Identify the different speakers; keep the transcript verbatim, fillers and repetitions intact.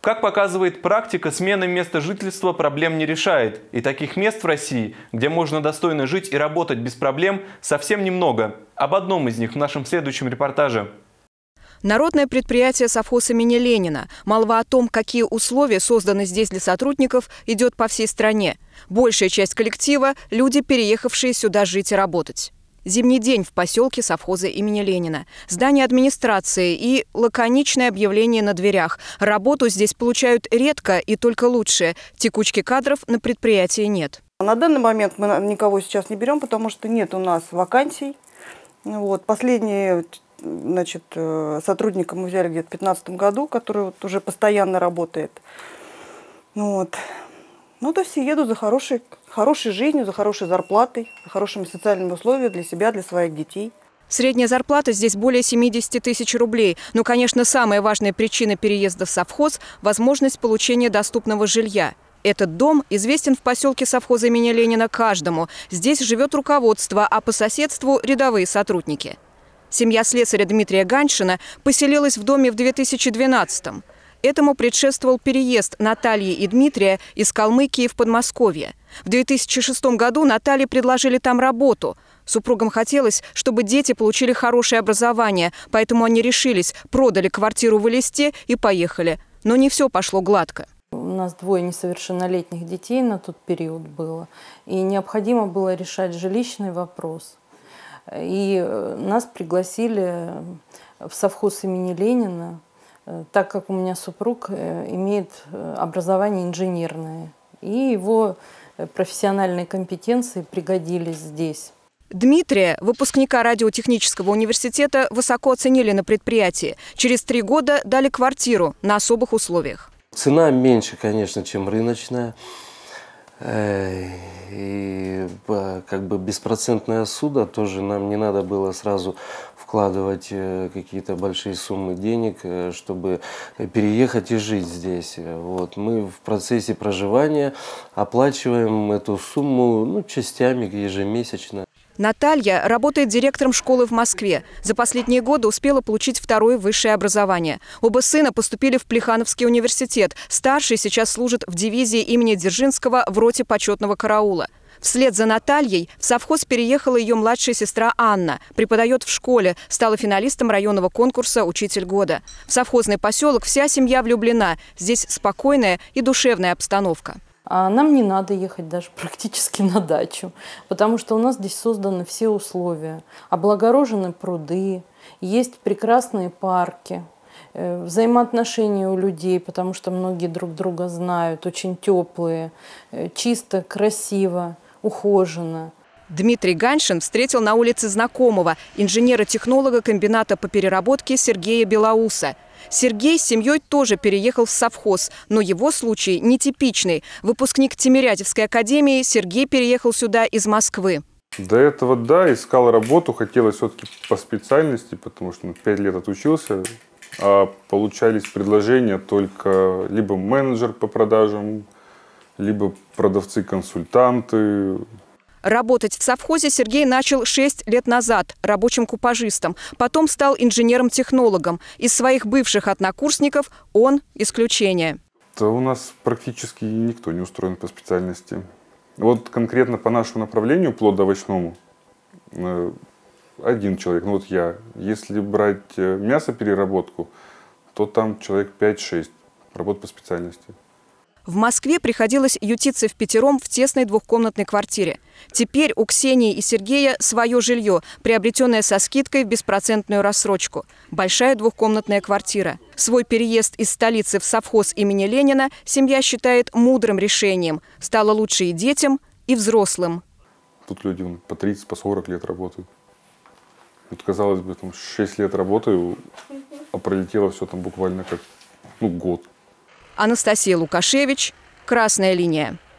Speaker 1: Как показывает практика, смена места жительства проблем не решает. И таких мест в России, где можно достойно жить и работать без проблем, совсем немного. Об одном из них в нашем следующем репортаже.
Speaker 2: Народное предприятие «Совхоз имени Ленина». Молва о том, какие условия созданы здесь для сотрудников, идет по всей стране. Большая часть коллектива – люди, переехавшие сюда жить и работать. Зимний день в поселке совхоза имени Ленина. Здание администрации и лаконичное объявление на дверях. Работу здесь получают редко и только лучшие. Текучки кадров на предприятии нет.
Speaker 3: На данный момент мы никого сейчас не берем, потому что нет у нас вакансий. Вот. Последние, значит, сотрудника мы взяли где-то в две тысячи пятнадцатом году, который вот уже постоянно работает. Вот. Ну, то есть все едут за хорошей, хорошей жизнью, за хорошей зарплатой, за хорошими социальными условиями для себя, для своих детей.
Speaker 2: Средняя зарплата здесь более семидесяти тысяч рублей. Но, конечно, самая важная причина переезда в совхоз – возможность получения доступного жилья. Этот дом известен в поселке совхоза имени Ленина каждому. Здесь живет руководство, а по соседству – рядовые сотрудники. Семья слесаря Дмитрия Ганьшина поселилась в доме в две тысячи двенадцатом. Этому предшествовал переезд Натальи и Дмитрия из Калмыкии в Подмосковье. В две тысячи шестом году Наталье предложили там работу. Супругам хотелось, чтобы дети получили хорошее образование, поэтому они решились, продали квартиру в Элисте и поехали. Но не все пошло гладко.
Speaker 4: У нас двое несовершеннолетних детей на тот период было, и необходимо было решать жилищный вопрос. И нас пригласили в совхоз имени Ленина, так как у меня супруг имеет образование инженерное, и его профессиональные компетенции пригодились здесь.
Speaker 2: Дмитрия, выпускника радиотехнического университета, высоко оценили на предприятии. Через три года дали квартиру на особых условиях.
Speaker 5: Цена меньше, конечно, чем рыночная. И как бы беспроцентная ссуда, тоже нам не надо было сразу вкладывать какие-то большие суммы денег, чтобы переехать и жить здесь. Вот. Мы в процессе проживания оплачиваем эту сумму, ну, частями, ежемесячно.
Speaker 2: Наталья работает директором школы в Москве. За последние годы успела получить второе высшее образование. Оба сына поступили в Плехановский университет. Старший сейчас служит в дивизии имени Дзержинского в роте почетного караула. Вслед за Натальей в совхоз переехала ее младшая сестра Анна. Преподает в школе, стала финалистом районного конкурса «Учитель года». В совхозный поселок вся семья влюблена. Здесь спокойная и душевная обстановка.
Speaker 4: А нам не надо ехать даже практически на дачу, потому что у нас здесь созданы все условия. Облагорожены пруды, есть прекрасные парки, взаимоотношения у людей, потому что многие друг друга знают, очень теплые, чисто, красиво, ухоженно.
Speaker 2: Дмитрий Ганьшин встретил на улице знакомого, инженера-технолога комбината по переработке Сергея Белоуса. Сергей с семьей тоже переехал в совхоз, но его случай нетипичный. Выпускник Тимирязевской академии, Сергей переехал сюда из Москвы.
Speaker 6: До этого, да, искал работу, хотелось все-таки по специальности, потому что ну, пять лет отучился, а получались предложения только либо менеджер по продажам, либо продавцы-консультанты.
Speaker 2: Работать в совхозе Сергей начал шесть лет назад рабочим купажистом. Потом стал инженером-технологом. Из своих бывших однокурсников он исключение.
Speaker 6: Да у нас практически никто не устроен по специальности. Вот конкретно по нашему направлению, плодоовощному, один человек, ну вот я. Если брать мясопереработку, то там человек пять-шесть работ по специальности.
Speaker 2: В Москве приходилось ютиться впятером в тесной двухкомнатной квартире. Теперь у Ксении и Сергея свое жилье, приобретенное со скидкой в беспроцентную рассрочку. Большая двухкомнатная квартира. Свой переезд из столицы в совхоз имени Ленина семья считает мудрым решением. Стало лучше и детям, и взрослым.
Speaker 6: Тут люди по тридцать, по сорок лет работают. Вот, казалось бы, там шесть лет работаю, а пролетело все там буквально как ну, год.
Speaker 2: Анастасия Лукашевич, «Красная линия».